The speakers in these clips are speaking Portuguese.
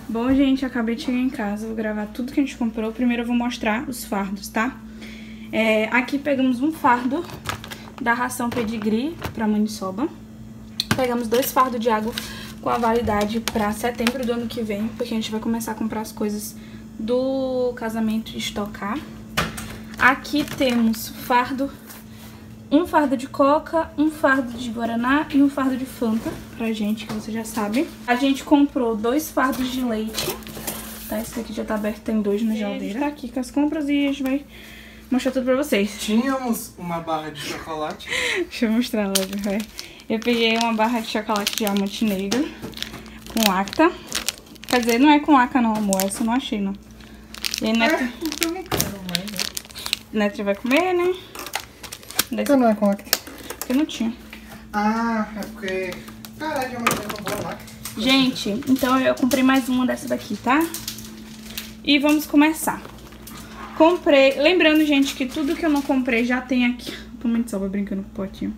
Bom, gente, acabei de chegar em casa, vou gravar tudo que a gente comprou. Primeiro eu vou mostrar os fardos, tá? Aqui pegamos um fardo da ração Pedigree pra maniçoba. Pegamos 2 fardos de água com a validade pra setembro do ano que vem, porque a gente vai começar a comprar as coisas do casamento e estocar. Aqui temos um fardo de coca, um fardo de guaraná e um fardo de Fanta pra gente, que você já sabe. A gente comprou 2 fardos de leite, tá? Esse aqui já tá aberto, tem 2 na geladeira. A gente tá aqui com as compras e a gente vai mostrar tudo pra vocês. Tínhamos uma barra de chocolate. Deixa eu mostrar logo, vai. Eu peguei uma barra de chocolate de diamante negro com Acta. Quer dizer, não é com Acta não, amor, essa eu não achei, não. E aí, Neto... eu não quero mais, né? Neto vai comer, né? Então não é com Acta. Porque não tinha. Ah, é porque... Caralho, a mãe comprou lá. Gente, então eu comprei mais uma dessa daqui, tá? E vamos começar. Comprei... Lembrando, gente, que tudo que eu não comprei já tem aqui. Tô muito salva brincando com o potinho.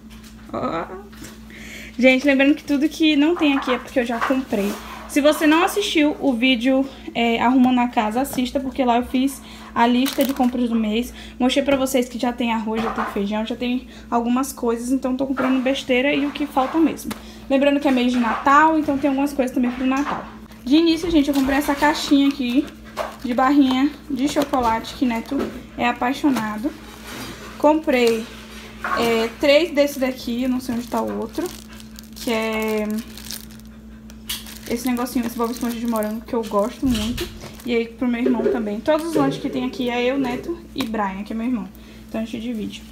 Gente, lembrando que tudo que não tem aqui é porque eu já comprei. Se você não assistiu o vídeo Arrumando a Casa, assista, porque lá eu fiz a lista de compras do mês. Mostrei pra vocês que já tem arroz, já tem feijão, já tem algumas coisas. Então tô comprando besteira e o que falta mesmo. Lembrando que é mês de Natal, então tem algumas coisas também pro Natal. De início, gente, eu comprei essa caixinha aqui de barrinha de chocolate, que Neto é apaixonado. Comprei 3 desse daqui, eu não sei onde tá o outro, que é esse negocinho, esse Bob Esponja de morango, que eu gosto muito. E aí pro meu irmão também. Todos os lanches que tem aqui é eu, Neto e Brian, que é meu irmão. Então a gente divide.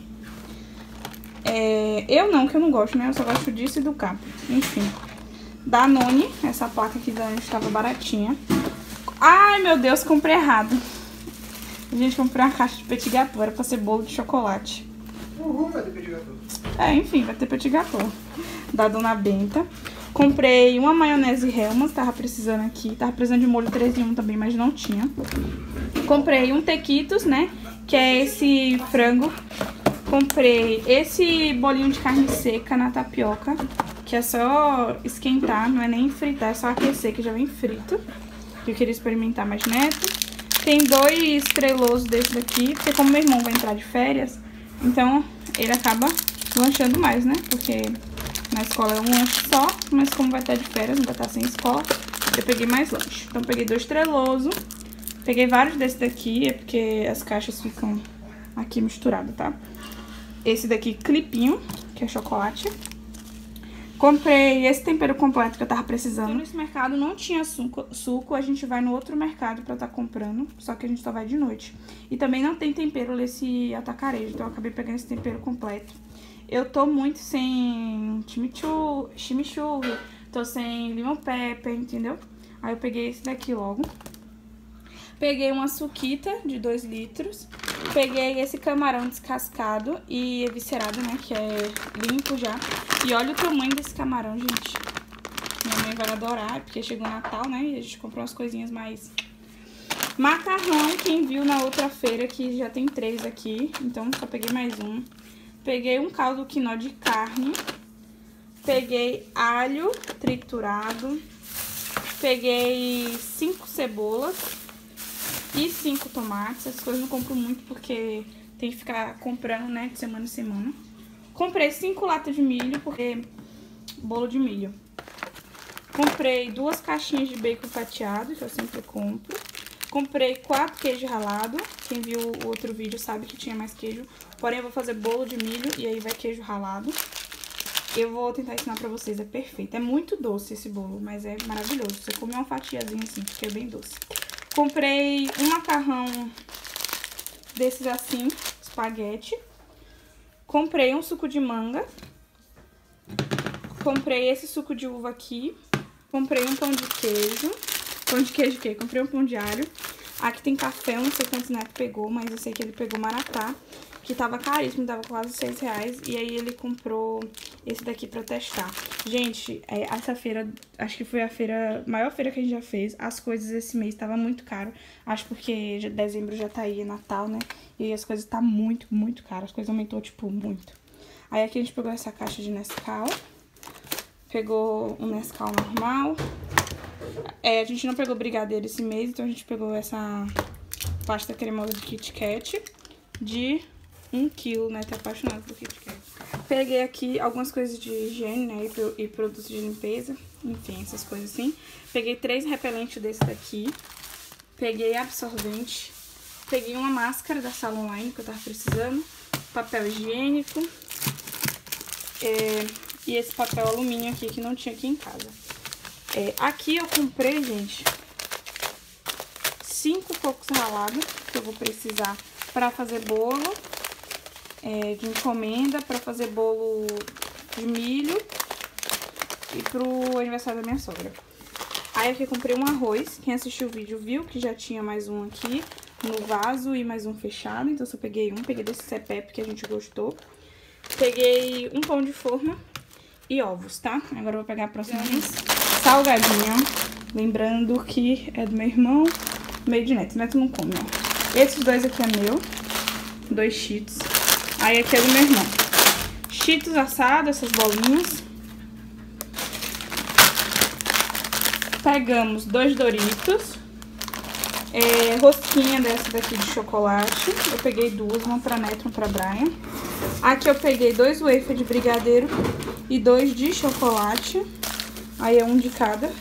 Eu não, que eu não gosto, né? Eu só gosto disso e do Capri. Enfim. Danone, essa placa aqui da Danone estava baratinha. Ai, meu Deus, comprei errado. A gente comprou uma caixa de petit gâteau, era pra ser bolo de chocolate. Vai ter petit gâteau. Enfim, vai ter petit gâteau. Da Dona Benta. Comprei uma maionese Hellmann's, tava precisando aqui. Tava precisando de molho 3 em 1 também, mas não tinha. Comprei um Tequitos, né? Que é esse frango. Comprei esse bolinho de carne seca na tapioca, que é só esquentar, não é nem fritar, é só aquecer, que já vem frito. Que eu queria experimentar mais, Neto. Tem 2 trelosos desse daqui, porque como meu irmão vai entrar de férias, então ele acaba lanchando mais, né? Porque na escola é um lanche só, mas como vai estar de férias, não vai estar sem escola, eu peguei mais lanche. Então peguei 2 trelosos, peguei vários desse daqui, é porque as caixas ficam aqui misturadas, tá? Esse daqui, clipinho, que é chocolate. Comprei esse tempero completo que eu tava precisando. Nesse mercado não tinha suco, a gente vai no outro mercado pra tá comprando, só que a gente só vai de noite. E também não tem tempero nesse atacarejo, então eu acabei pegando esse tempero completo. Eu tô muito sem chimichurri, tô sem limão pepper, entendeu? Aí eu peguei esse daqui logo. Peguei uma suquita de 2 litros. Peguei esse camarão descascado e eviscerado, né, que é limpo já. E olha o tamanho desse camarão, gente. Minha mãe vai adorar, porque chegou o Natal, né, e a gente comprou umas coisinhas mais... Macarrão, quem viu na outra feira, que já tem 3 aqui, então só peguei mais um. Peguei um caldo quinó de carne. Peguei alho triturado. Peguei 5 cebolas e 5 tomates. Essas coisas eu não compro muito porque tem que ficar comprando, né, de semana em semana. Comprei 5 latas de milho, porque bolo de milho. Comprei 2 caixinhas de bacon fatiado, que eu sempre compro. Comprei 4 queijos ralados. Quem viu o outro vídeo sabe que tinha mais queijo. Porém, eu vou fazer bolo de milho e aí vai queijo ralado. Eu vou tentar ensinar pra vocês, é perfeito. É muito doce esse bolo, mas é maravilhoso. Você come uma fatiazinha assim, porque é bem doce. Comprei um macarrão desses assim, espaguete. Comprei um suco de manga. Comprei esse suco de uva aqui. Comprei um pão de queijo. Pão de queijo o quê? Comprei um pão de alho. Aqui tem café, eu não sei quantos Neto pegou, mas eu sei que ele pegou maratá, que tava caríssimo, tava quase R$6. E aí ele comprou esse daqui pra testar. Gente, essa feira, acho que foi a maior feira que a gente já fez. As coisas esse mês tava muito caro. Acho porque dezembro já tá aí, é Natal, né? E aí as coisas tá muito, muito caro. As coisas aumentou, tipo, muito. Aí aqui a gente pegou essa caixa de Nescau. Pegou um Nescau normal. A gente não pegou brigadeiro esse mês, então a gente pegou essa pasta cremosa de Kit Kat de 1 kg, né? Tô apaixonada por Kit Kat. Peguei aqui algumas coisas de higiene, né? E produtos de limpeza, enfim, essas coisas assim. Peguei 3 repelentes desse daqui. Peguei absorvente. Peguei uma máscara da Sala Online que eu tava precisando. Papel higiênico. E esse papel alumínio aqui que não tinha aqui em casa. Aqui eu comprei, gente, 5 cocos ralados que eu vou precisar pra fazer bolo de encomenda, pra fazer bolo de milho e pro aniversário da minha sogra. Aí aqui eu comprei um arroz. Quem assistiu o vídeo viu que já tinha mais um aqui no vaso e mais um fechado. Então eu só peguei peguei desse CPEP que a gente gostou. Peguei um pão de forma e ovos, tá? Agora eu vou pegar a próxima vez. Salgadinho. Lembrando que é do meu irmão, meio de Neto. Neto não come, ó. Esses dois aqui é meu. 2 Cheetos. Aí aqui é do meu irmão. Cheetos assado, essas bolinhas. Pegamos 2 Doritos. Rosquinha dessa daqui de chocolate. Eu peguei 2, uma pra Neto, uma pra Brian. Aqui eu peguei 2 wafer de brigadeiro e 2 de chocolate. Aí é um de cada.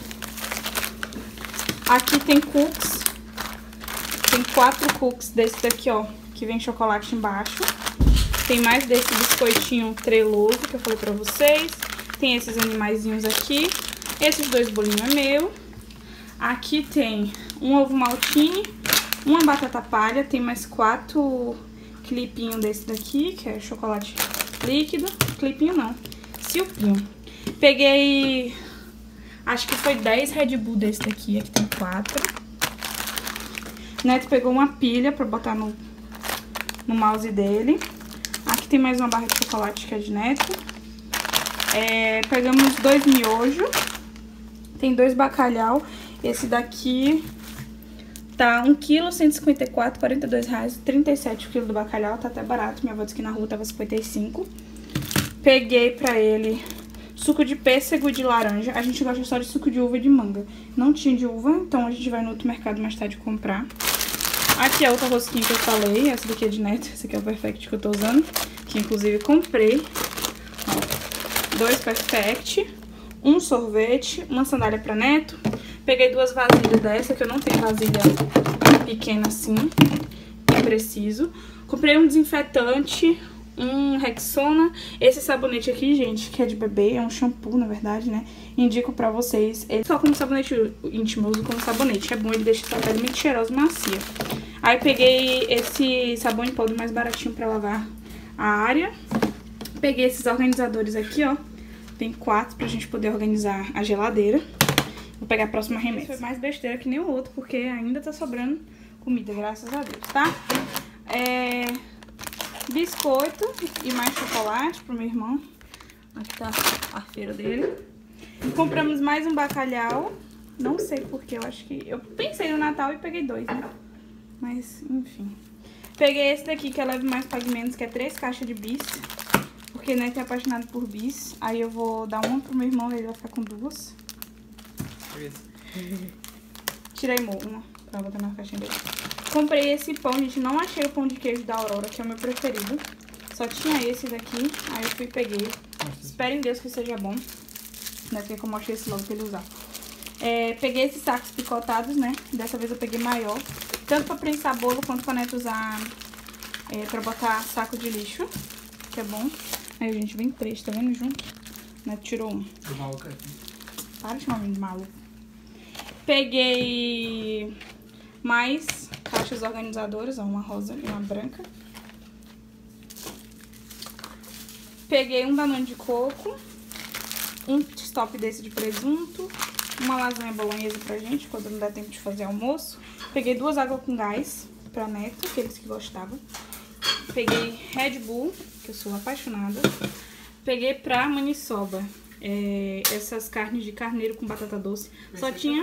Aqui tem cookies. Tem 4 cookies desse daqui, ó, que vem chocolate embaixo. Tem mais desse biscoitinho treloso que eu falei pra vocês. Tem esses animaizinhos aqui. Esses 2 bolinhos é meu. Aqui tem um ovo maltine, uma batata palha. Tem mais 4 clipinhos desse daqui, que é chocolate líquido. Clipinho não, silpinho. Peguei, acho que foi 10 Red Bull desse daqui. Aqui tem 4. Neto pegou uma pilha pra botar no mouse dele. Aqui tem mais uma barra de chocolate que é de Neto. Pegamos 2 miojos. Tem 2 bacalhau. Esse daqui tá 1 kg, 154, R$ 42,00. 37 kg do bacalhau, tá até barato. Minha avó disse que na rua tava 55. Peguei pra ele suco de pêssego e de laranja. A gente gosta só de suco de uva e de manga. Não tinha de uva, então a gente vai no outro mercado mais tarde comprar. Aqui é outra rosquinha que eu falei. Essa daqui é de Neto. Essa aqui é o Perfect que eu tô usando. Que inclusive comprei. Ó, 2 Perfect. Um sorvete. Uma sandália pra Neto. Peguei 2 vasilhas dessa, que eu não tenho vasilha pequena assim. É preciso. Comprei um desinfetante. Um Rexona. Esse sabonete aqui, gente, que é de bebê. É um shampoo, na verdade, né? Indico pra vocês. Ele só como sabonete íntimo, eu uso como sabonete. É bom, ele deixa a pele muito cheirosa e macia. Aí peguei esse sabão em pó do mais baratinho pra lavar a área. Peguei esses organizadores aqui, ó. Tem 4 pra gente poder organizar a geladeira. Vou pegar a próxima remessa. Esse foi mais besteira que nem o outro, porque ainda tá sobrando comida, graças a Deus, tá? Biscoito e mais chocolate pro meu irmão. Aqui tá a feira dele. Compramos mais um bacalhau. Não sei porque, eu acho que... Eu pensei no Natal e peguei 2, né? Mas, enfim. Peguei esse daqui, que é leve mais pague menos, que é 3 caixas de bis. Porque, né, tem apaixonado por bis. Aí eu vou dar uma pro meu irmão, ele vai ficar com 2. Tirei uma pra botar na caixinha dele. Comprei esse pão, gente. Não achei o pão de queijo da Aurora, que é o meu preferido. Só tinha esse daqui. Aí eu fui e peguei. Espero em Deus que seja bom. Daqui que eu mostrei esse logo pra ele usar. Peguei esses sacos picotados, né? Dessa vez eu peguei maior. Tanto pra prensar bolo, quanto pra Neto usar pra botar saco de lixo. Que é bom. Aí, gente, vem 3, tá vendo? Junto. Neto tirou um. Para de chamar de maluco. Peguei mais caixas organizadoras, ó, uma rosa e uma branca. Peguei um Danone de coco, um stop desse de presunto, uma lasanha bolonhesa pra gente, quando não der tempo de fazer almoço. Peguei 2 águas com gás pra Neto, aqueles que gostavam. Peguei Red Bull, que eu sou apaixonada. Peguei pra maniçoba. Essas carnes de carneiro com batata doce. Só tinha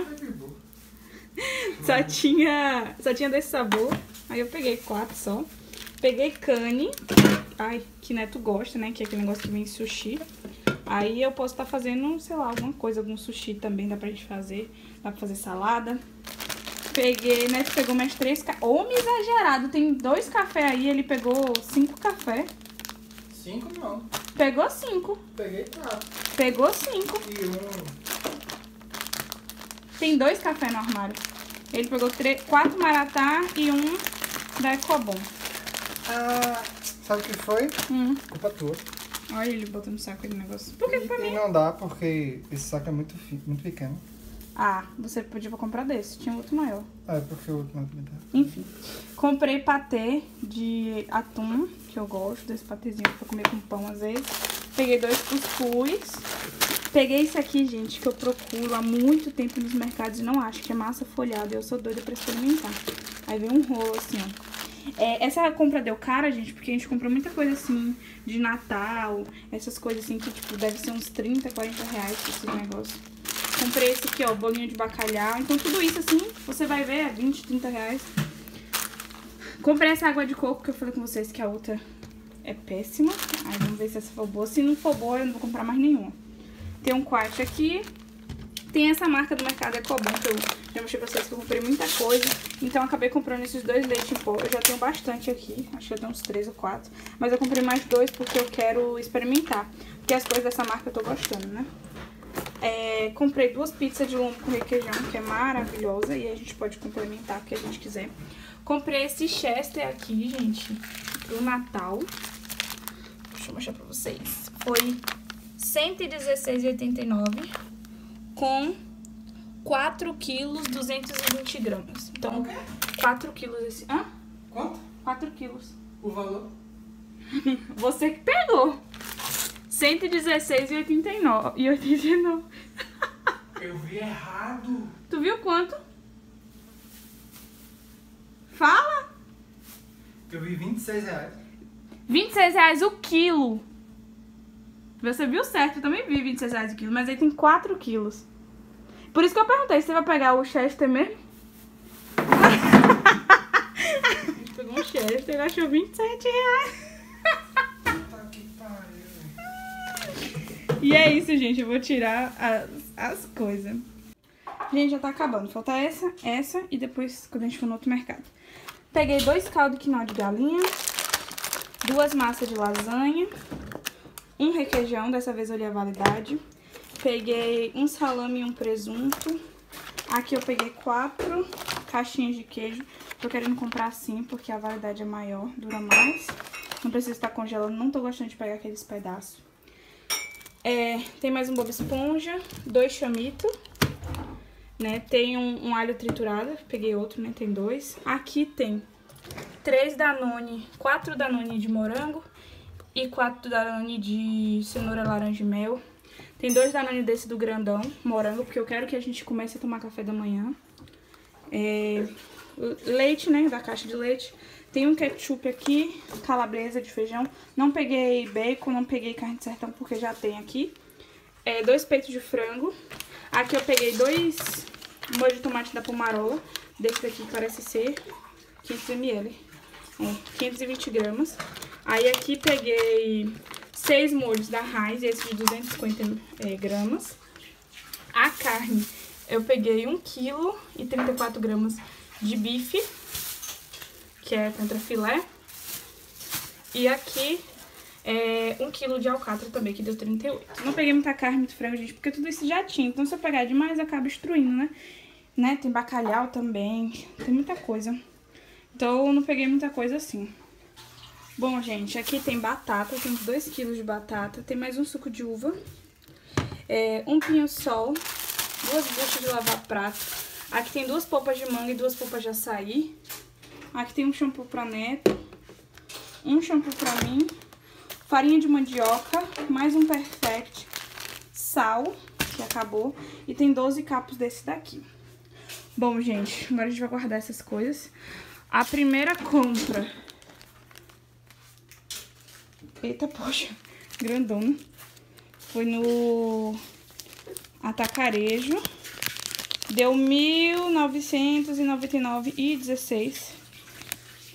desse sabor. Aí eu peguei 4 só. Peguei cane. Ai, que Neto gosta, né? Que é aquele negócio que vem em sushi. Aí eu posso estar fazendo, sei lá, alguma coisa, algum sushi também dá pra gente fazer. Dá pra fazer salada. Peguei, né? Pegou mais 3 cafés. Homem exagerado, tem 2 cafés aí, ele pegou 5 cafés. 5 não. Pegou 5. Peguei 4. Pegou 5. E 1. Tem 2 cafés no armário. Ele pegou 4 Maratá e 1 da Ecobom. Ah, sabe o que foi? Culpa tua. Olha ele botando no saco aquele negócio. Por que pra mim? E não dá porque esse saco é muito pequeno. Ah, você podia comprar desse. Tinha outro maior. Ah, é porque o outro não é. Enfim. Comprei patê de atum, que eu gosto desse patezinho pra comer com pão às vezes. Peguei 2 cuscuz. Peguei esse aqui, gente, que eu procuro há muito tempo nos mercados e não acho, que é massa folhada. Eu sou doida pra experimentar. Aí veio um rolo assim, ó. Essa compra deu cara, gente, porque a gente comprou muita coisa assim, de Natal, essas coisas assim que, tipo, deve ser uns 30, 40 reais esses negócios. Comprei esse aqui, ó, bolinho de bacalhau. Então tudo isso, assim, você vai ver, é 20, 30 reais. Comprei essa água de coco, que eu falei com vocês que a outra é péssima. Aí vamos ver se essa for boa. Se não for boa, eu não vou comprar mais nenhuma. Tem um quarto aqui. Tem essa marca do mercado Ecobom, que eu já mostrei pra vocês que eu comprei muita coisa. Então eu acabei comprando esses 2 leites em pó. Eu já tenho bastante aqui, acho que já tem uns 3 ou 4. Mas eu comprei mais 2 porque eu quero experimentar. Porque as coisas dessa marca eu tô gostando, né? Comprei 2 pizzas de lombo com requeijão, que é maravilhosa. E aí a gente pode complementar o que a gente quiser. Comprei esse Chester aqui, gente, pro Natal. Deixa eu mostrar pra vocês. Foi R$116,89 com 4 quilos, 220 gramas. Então, 4 quilos esse... Hã? Quanto? 4 quilos. O valor? Você que pegou. R$116,89. Eu vi errado. Tu viu quanto? Fala! Eu vi R$26. R$26 o quilo. Você viu certo, eu também vi R$26 o quilo, mas aí tem 4 quilos. Por isso que eu perguntei, você vai pegar o Chester mesmo? Pegou um Chester, ele achou R$27. Puta que pariu. E é isso, gente, eu vou tirar as coisas. Gente, já tá acabando, falta essa e depois quando a gente for no outro mercado. Peguei 2 caldos quinoa de galinha, 2 massas de lasanha, um requeijão, dessa vez eu olhei a validade. Peguei um salame e um presunto. Aqui eu peguei 4 caixinhas de queijo. Tô querendo comprar assim, porque a validade é maior, dura mais. Não precisa estar congelando, não tô gostando de pegar aqueles pedaços. Tem mais um Bob Esponja, 2 chamitos, né? Tem um alho triturado, peguei outro, né? Tem 2. Aqui tem 4 Danone de morango e 4 Danone de cenoura, laranja e mel. Tem 2 Danone desse do grandão, morango, porque eu quero que a gente comece a tomar café da manhã. Leite, né, da caixa de leite. Tem um ketchup aqui, calabresa de feijão. Não peguei bacon, não peguei carne de sertão, porque já tem aqui. 2 peitos de frango. Aqui eu peguei 2 molhos de tomate da Pomarola. Desse daqui parece ser 500 ml. 520 gramas. Aí aqui peguei 6 molhos da Heinz, esse de 250 gramas. A carne, eu peguei 1 kg e 34 gramas de bife, que é contra filé. E aqui 1 kg de alcatra também, que deu 38. Não peguei muita carne, muito frango, gente, porque tudo isso já tinha. Então se eu pegar demais, acaba destruindo, né? Tem bacalhau também, tem muita coisa. Então eu não peguei muita coisa assim. Bom, gente, aqui tem batata, tem uns 2 kg de batata, tem mais um suco de uva, um pinho-sol, 2 buchas de lavar prato, aqui tem 2 polpas de manga e 2 polpas de açaí, aqui tem um shampoo pra Neto, um shampoo pra mim, farinha de mandioca, mais um Perfect, sal, que acabou, e tem 12 capos desse daqui. Bom, gente, agora a gente vai guardar essas coisas. A primeira compra... Eita, poxa, grandona. Foi no Atacarejo. Deu R$1.999,16.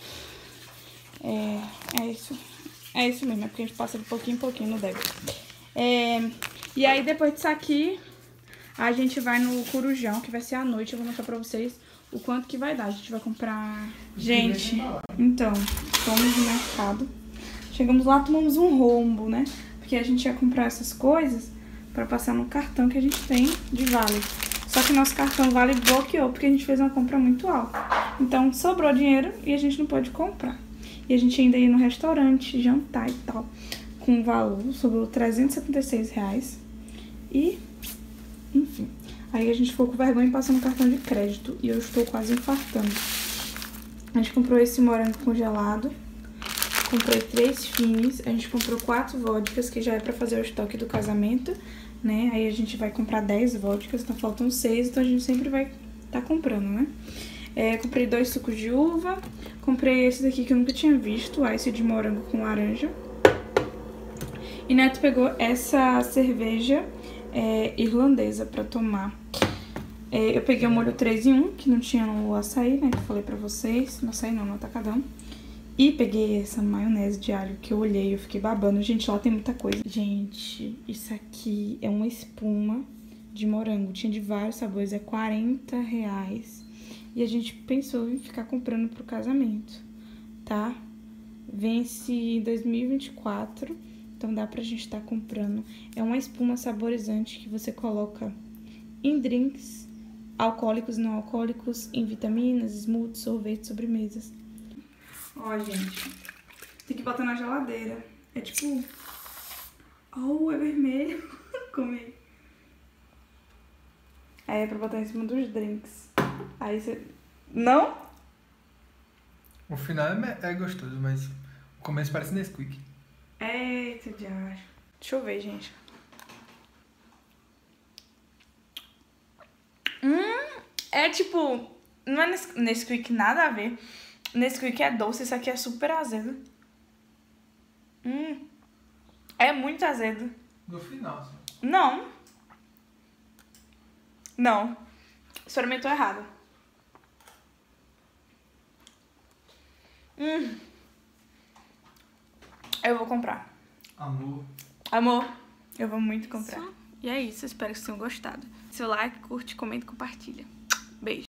É isso. É isso mesmo, é porque a gente passa de pouquinho em pouquinho no débito. E aí depois disso aqui, a gente vai no Corujão, que vai ser à noite. Eu vou mostrar pra vocês o quanto que vai dar. A gente vai comprar... Gente, então, fomos no mercado. Chegamos lá, tomamos um rombo, né? Porque a gente ia comprar essas coisas pra passar no cartão que a gente tem de Vale. Só que nosso cartão Vale bloqueou porque a gente fez uma compra muito alta. Então, sobrou dinheiro e a gente não pôde comprar. E a gente ainda ia no restaurante, jantar e tal. Com um valor, sobrou R$376. E, enfim. Aí a gente ficou com vergonha e passou no cartão de crédito. E eu estou quase infartando. A gente comprou esse morango congelado. Comprei 3 finis. A gente comprou 4 vodkas, que já é pra fazer o estoque do casamento, né? Aí a gente vai comprar 10 vodkas, então faltam 6. Então a gente sempre vai tá comprando, né? Comprei 2 sucos de uva. Comprei esse daqui que eu nunca tinha visto. Esse de morango com laranja. E Neto pegou essa cerveja irlandesa pra tomar. Eu peguei o molho 3 em 1, que não tinha no açaí, né? Que eu falei pra vocês. No açaí não, no atacadão. E peguei essa maionese de alho que eu olhei e eu fiquei babando. Gente, lá tem muita coisa. Gente, isso aqui é uma espuma de morango. Tinha de vários sabores, é R$40. E a gente pensou em ficar comprando pro casamento, tá? Vence em 2024, então dá pra gente tá comprando. É uma espuma saborizante que você coloca em drinks, alcoólicos e não alcoólicos, em vitaminas, smoothies, sorvetes, sobremesas. Ó, gente, tem que botar na geladeira. É tipo... Oh, é vermelho. Comi. É pra botar em cima dos drinks. Aí você... Não? O final é gostoso, mas o começo parece Nesquik. Eita, diacho. Deixa eu ver, gente. É tipo... Não é Nesquik, nada a ver. Nesquik é doce, isso aqui é super azedo. É muito azedo. No final, assim. Não. Não. Experimentou errado. Eu vou comprar. Amor, eu vou muito comprar. E é isso, espero que vocês tenham gostado. Seu like, curte, comenta e compartilha. Beijo.